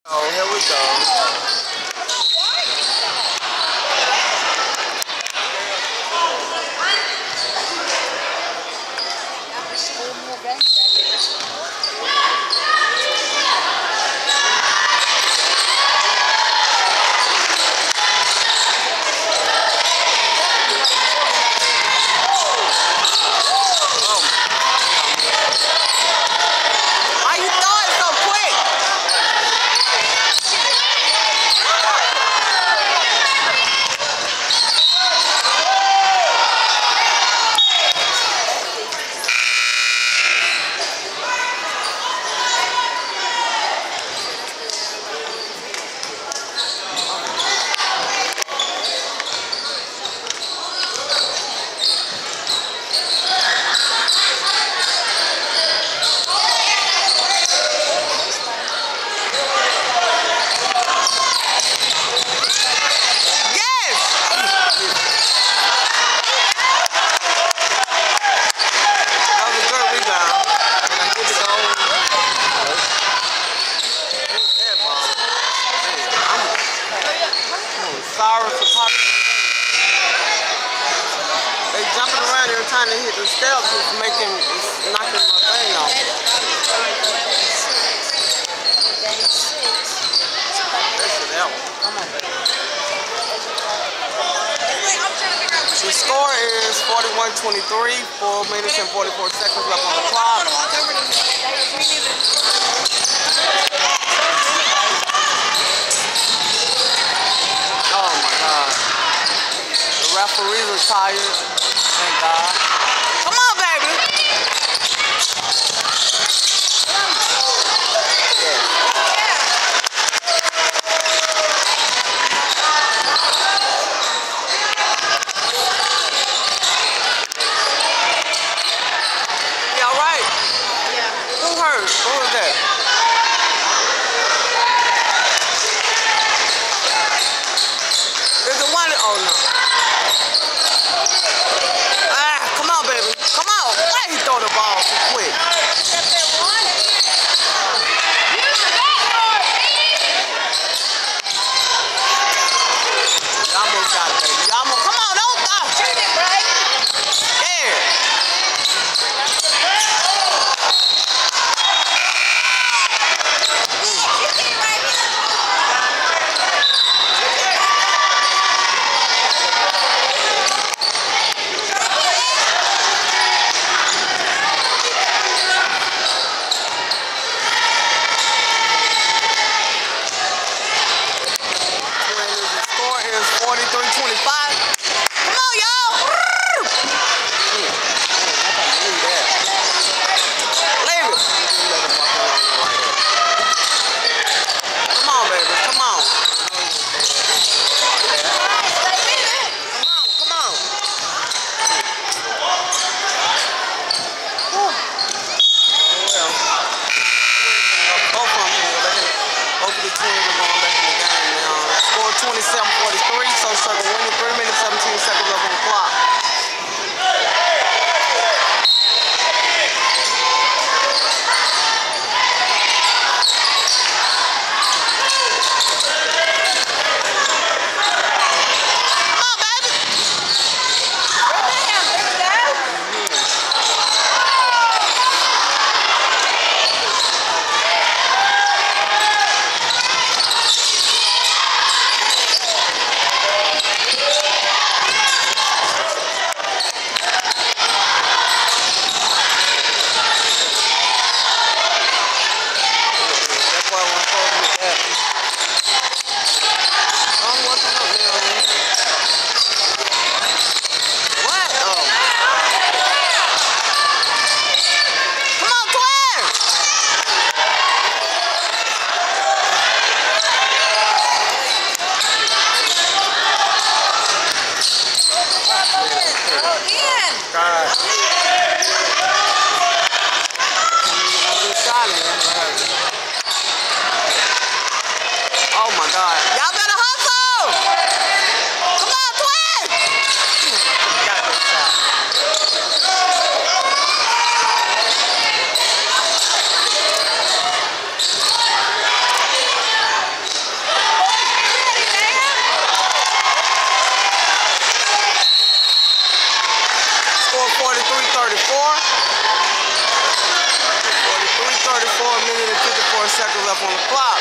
Oh, here we go. Why you throw it so quick? Sorry for popping. They jumping around every time they hit the steps. It's knocking my thing off. That's it out. Come on, baby. The score is 41-23. 4 minutes and 44 seconds left on the clock. Referees are tired. Thank God. Come on, baby. You all right? Yeah. Who hurt? Who was that? Is it one? Oh no. Come on, baby. Come on. Why he throw the ball so quick? You almost got it, baby. You almost. Come on, don't stop. Shoot it, right? Yeah. left on the clock.